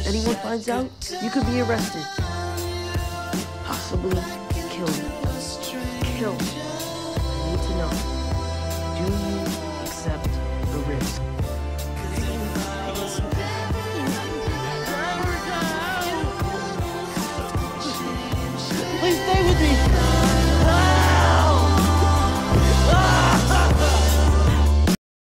anyone finds out, you could be arrested. Possibly killed. Killed. I need to know. Do you accept the risk? Please stay with